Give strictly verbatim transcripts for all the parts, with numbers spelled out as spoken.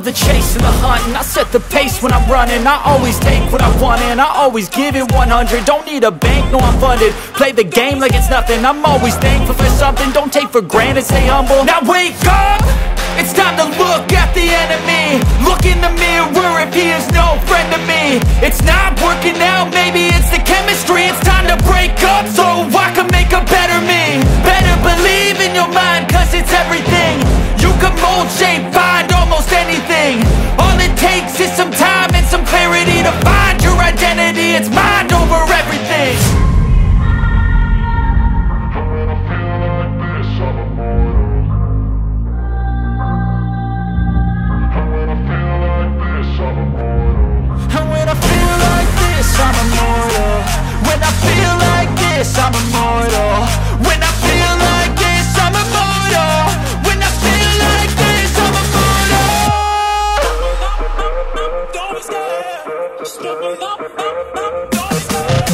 love the chase and the hunt, and I set the pace when I'm running. I always take what I want and I always give it one hundred. Don't need a bank, no I'm funded. Play the game like it's nothing. I'm always thankful for something. Don't take for granted, stay humble. Now wake up! It's time to look at the enemy. Look in the mirror if he is no friend to me. It's not working out, maybe it's the chemistry. It's time to break up so I can make a better me. Better believe in your mind, cause it's everything. You can mold, shape, find almost anything. All it takes is some time and some clarity to find your identity. It's mind over everything. I'm immortal. When I feel like this, I'm immortal. When I feel like this, I'm immortal. When I feel like this, I'm immortal. Don't be scared. Just step it up, up, up. Don't be scared.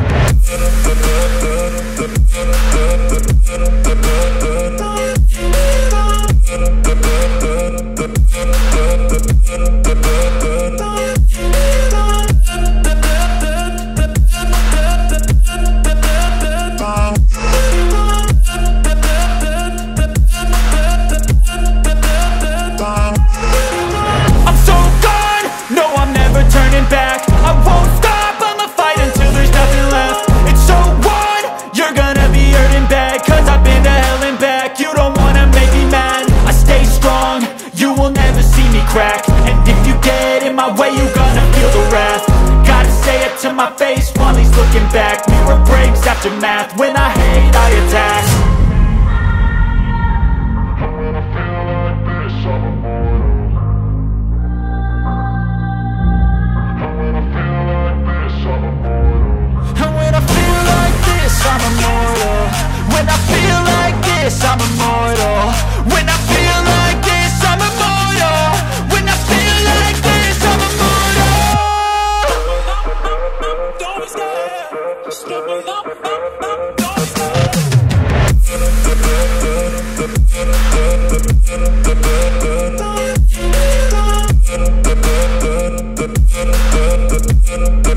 And if you get in my way, you gonna feel the wrath. Gotta say it to my face while he's looking back. Mirror breaks after math. When I hate, I attack. When I feel like this, I'm immortal. When I feel like this, I'm immortal. And when I feel like this, I'm immortal. When I feel like this, I'm immortal. When I feel like this, I'm immortal. When I feel like this, I'm immortal. Don't be scared. Just step it up, up, up. Don't be scared.